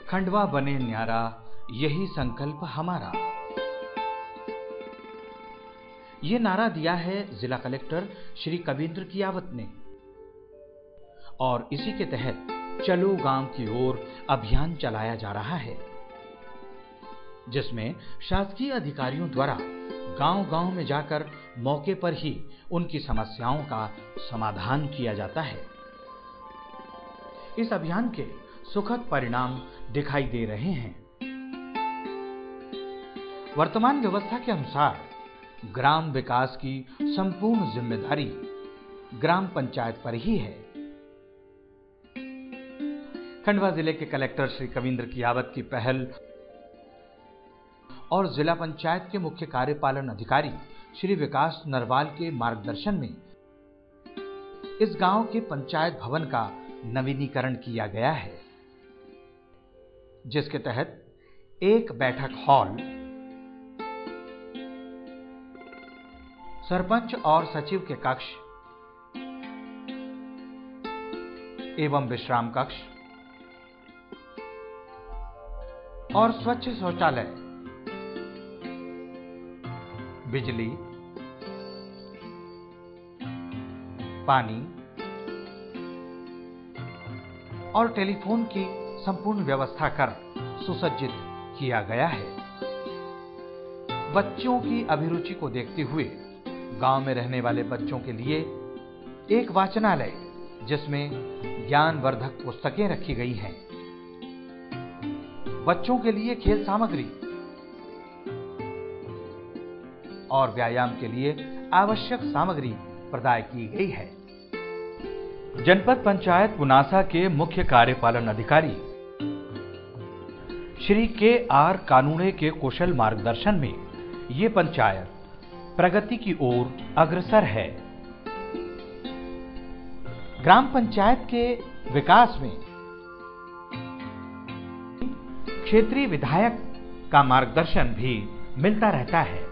खंडवा बने न्यारा, यही संकल्प हमारा। ये नारा दिया है जिला कलेक्टर श्री कवींद्र कियावत ने और इसी के तहत चलो गांव की ओर अभियान चलाया जा रहा है, जिसमें शासकीय अधिकारियों द्वारा गांव-गांव में जाकर मौके पर ही उनकी समस्याओं का समाधान किया जाता है। इस अभियान के सुखद परिणाम दिखाई दे रहे हैं। वर्तमान व्यवस्था के अनुसार ग्राम विकास की संपूर्ण जिम्मेदारी ग्राम पंचायत पर ही है। खंडवा जिले के कलेक्टर श्री कवींद्र कियावत की पहल और जिला पंचायत के मुख्य कार्यपालन अधिकारी श्री विकास नरवाल के मार्गदर्शन में इस गांव के पंचायत भवन का नवीनीकरण किया गया है, जिसके तहत एक बैठक हॉल, सरपंच और सचिव के कक्ष एवं विश्राम कक्ष और स्वच्छ शौचालय, बिजली, पानी और टेलीफोन की संपूर्ण व्यवस्था कर सुसज्जित किया गया है। बच्चों की अभिरुचि को देखते हुए गांव में रहने वाले बच्चों के लिए एक वाचनालय, जिसमें ज्ञानवर्धक पुस्तकें रखी गई हैं, बच्चों के लिए खेल सामग्री और व्यायाम के लिए आवश्यक सामग्री प्रदान की गई है। जनपद पंचायत पुनासा के मुख्य कार्यपालन अधिकारी श्री के.आर. कानूने के कुशल मार्गदर्शन में ये पंचायत प्रगति की ओर अग्रसर है। ग्राम पंचायत के विकास में क्षेत्रीय विधायक का मार्गदर्शन भी मिलता रहता है।